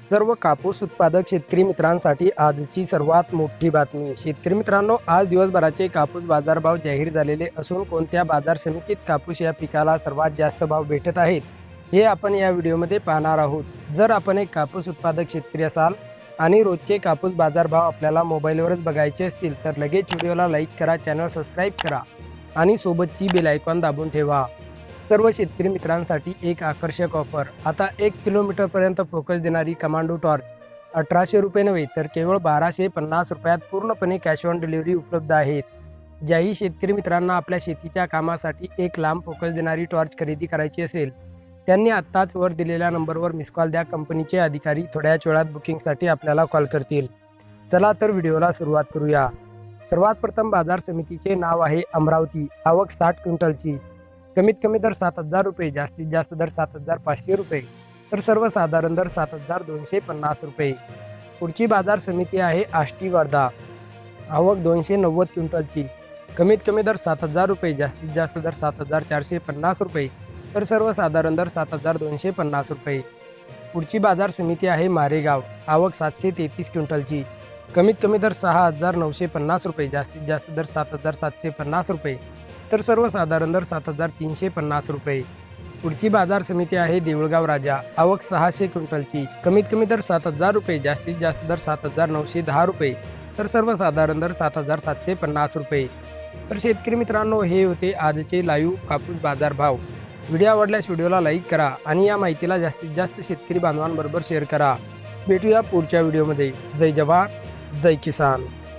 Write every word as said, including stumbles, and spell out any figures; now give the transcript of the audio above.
सर्व कापूस उत्पादक शेतकरी मित्रांसाठी आजची सर्वात मोठी बातमी। शेतकरी मित्रांनो, आज दिवसभराचे कापूस बाजारभाव जाहीर झालेले असून कोणत्या बाजार समितीत कापूस या पिकाला सर्वात जास्त भाव भेटत आहेत हे आपण या व्हिडिओमध्ये पाहणार आहोत। जर आपण एक कापूस उत्पादक शेतकरी असाल आणि रोजचे कापूस बाजारभाव आपल्याला मोबाईलवरच बघायचे असतील तर लगेच व्हिडिओला लाईक करा, चॅनल सबस्क्राईब करा आणि सोबतची बेल आयकॉन दाबून ठेवा। सर्व शेतकरी मित्रांसाठी एक आकर्षक ऑफर। आता एक किलोमीटरपर्यंत फोकस देणारी कमांडो टॉर्च अठराशे रुपये नव्हे तर केवळ बाराशे पन्नास रुपयात पूर्णपणे कॅश ऑन डिलिव्हरी उपलब्ध आहेत। ज्याही शेतकरी मित्रांना आपल्या शेतीच्या कामासाठी एक लांब फोकस देणारी टॉर्च खरेदी करायची असेल त्यांनी आत्ताच वर दिलेल्या नंबरवर मिस कॉल द्या। कंपनीचे अधिकारी थोड्याच वेळात बुकिंगसाठी आपल्याला कॉल करतील। चला तर व्हिडिओला सुरुवात करूया। सर्वात प्रथम बाजार समितीचे नाव आहे अमरावती। आवक साठ क्विंटलची। कमीत कमी दर सात हजार रुपये, जास्तीत जास्त दर सात हजार पाचशे रुपये, तर सर्वसाधारण दर सात हजार दोनशे पन्नास रुपये। पुढची बाजार समिती आहे आष्टी वर्धा। आवक दोनशे नव्वद क्विंटलची। कमीत कमी दर सात हजार रुपये, जास्तीत जास्त दर सात हजार चारशे पन्नास रुपये, तर सर्वसाधारण दर सात हजार दोनशे पन्नास रुपये। पुढची बाजार समिती आहे मारेगाव। आवक सातशे तेहतीस क्विंटलची। कमीत कमी दर सहा हजार नऊशे पन्नास रुपये, जास्तीत जास्त दर सात हजार सातशे पन्नास रुपये, तर सर्वसाधारण दर सात हजार तीनशे पन्नास रुपये। पुढची बाजार समिती आहे देऊळगाव राजा। आवक सहाशे क्विंटलची। कमीत कमी दर सात हजार रुपये, जास्तीत जास्त दर सात हजार नऊशे दहा रुपये, तर सर्वसाधारण दर सात हजार सातशे पन्नास रुपये। तर शेतकरी मित्रांनो, हे होते आजचे लाईव्ह कापूस बाजार भाव। व्हिडिओ आवडल्यास व्हिडिओला लाईक करा आणि या माहितीला जास्तीत जास्त शेतकरी बांधवांबरोबर शेअर करा। भेटूया पुढच्या व्हिडिओमध्ये। जय जवान, जय किसान।